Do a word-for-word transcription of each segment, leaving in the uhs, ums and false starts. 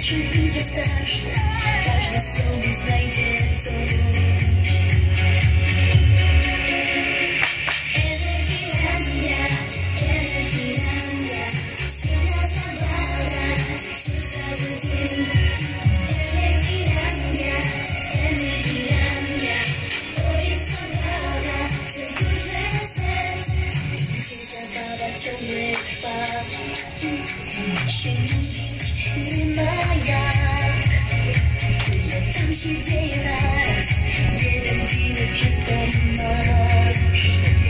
wśród gwiazd aż każdy sobie znajdzie coś. Energylandia, Energylandia, świetna zabawa przez cały dzień. Energylandia, Energylandia, to jest zabawa przez duże serce, gdzie zabawa ciągle trwa. Się nudzić nie ma jak, tyle tam się dzieje raz, jeden bilet wszystko masz.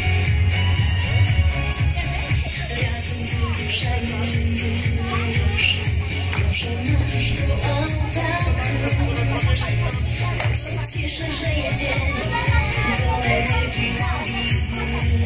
Razem wyruszajmy już, proszę masz do ataku. Tak się cieszę, że jedziemy do Energylandii znów.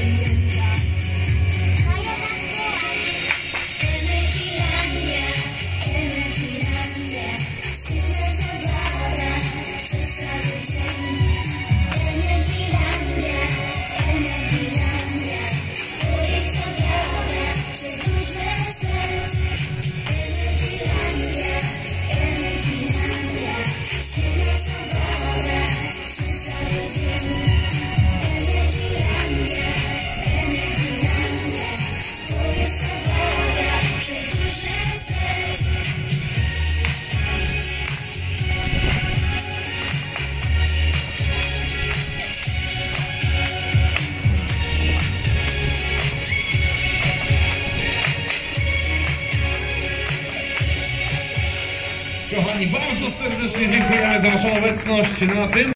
Kochani, bardzo serdecznie dziękujemy za waszą obecność na tym